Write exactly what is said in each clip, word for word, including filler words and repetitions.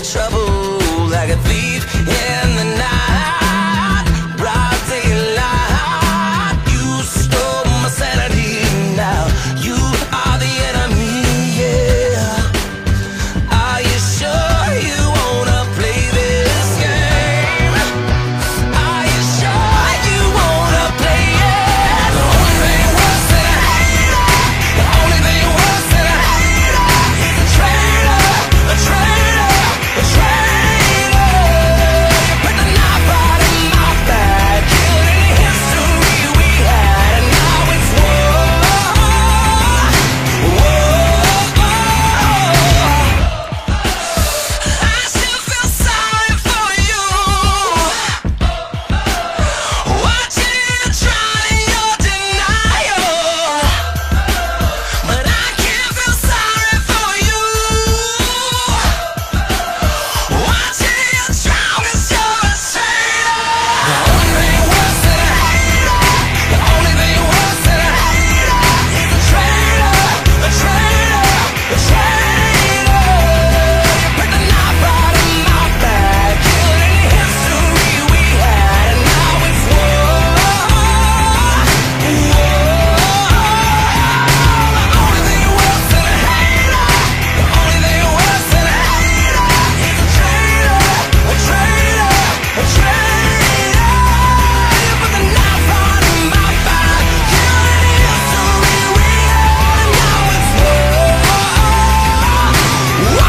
for trouble, like a thief in the night. Broad daylight, you stole my sanity. Now you are the enemy, yeah. Are you sure you wanna play this game? Are you sure you wanna play it? The only thing worse than a hater, the only thing worse than a hater is a traitor, a traitor, a traitor. You put the knife right in my back, killed any history we had, and now it's war, war. I still feel sorry for you, watching you trying your denial, but I can't feel sorry for you, watching you drown 'cause you're a traitor. The only thing worse than a hater, the only thing worse than a hater is a traitor, a traitor, a traitor. You put the knife right in my back, killed any history we had, and now it's war, war. The only thing worse than a hater, the only thing worse than a hater is a traitor, a traitor, a traitor. You put the knife right in my back, killed any history we had, and now it's war, war.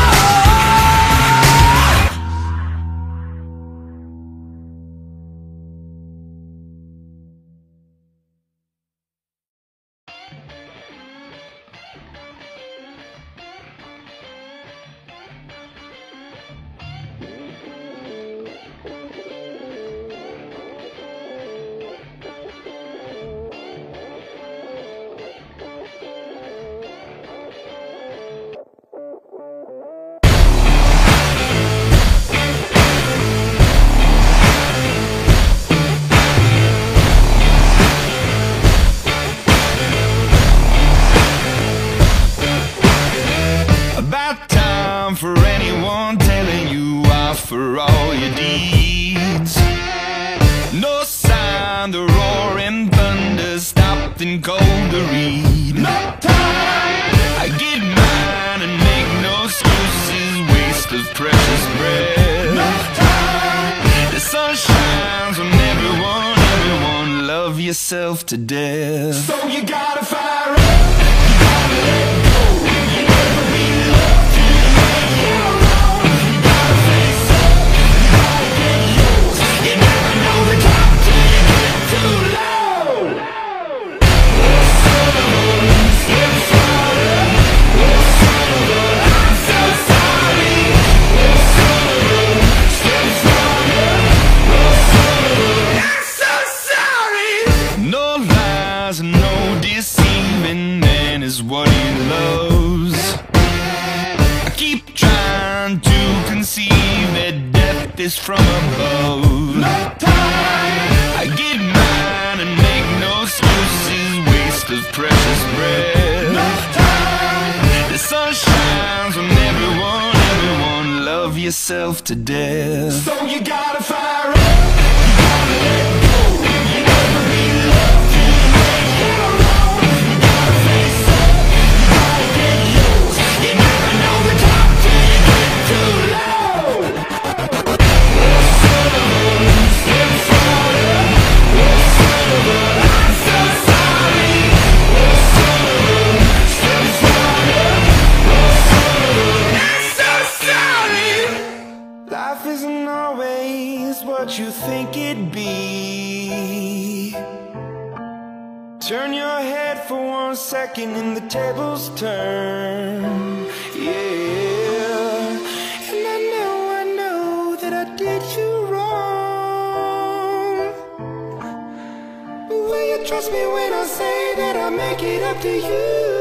About time for anyone telling you off for all your deeds. No sign the roaring thunder stopped and cold to read. No time. I get mine and make no excuses, waste of precious breath. No time. The sun shines on everyone, everyone, love yourself to death. So you gotta fire up, you gotta let go. You never be loved till you lay it alone. You gotta face up, you gotta get yours. You never know the top till you get too low. Oh, son of a, slip slaughter. Oh, son of a, I'm so sorry. Oh, son of a, slip slaughter. Oh, son of a, I'm so sorry. No lies and no deceiving, man is what he loves. I keep trying to conceive that death is from above. No time. I get mine and make no excuses, waste of precious breath. No time. The sun shines on everyone, everyone, love yourself to death. So you gotta fire up, you gotta let go. You never be loved till you lay it alone. You gotta face up, you gotta get yours. You never know the top till you get too low. Oh, son of a, slip slaughter. Oh, son of a, I'm so sorry. Oh, son of a, slip slaughter. Oh, son of a, I'm so sorry. Life isn't always what you think it'd be. Turn your head for one second and the tables turn. Yeah. And I know, I know that I did you wrong. But will you trust me when I say that I'll make it up to you?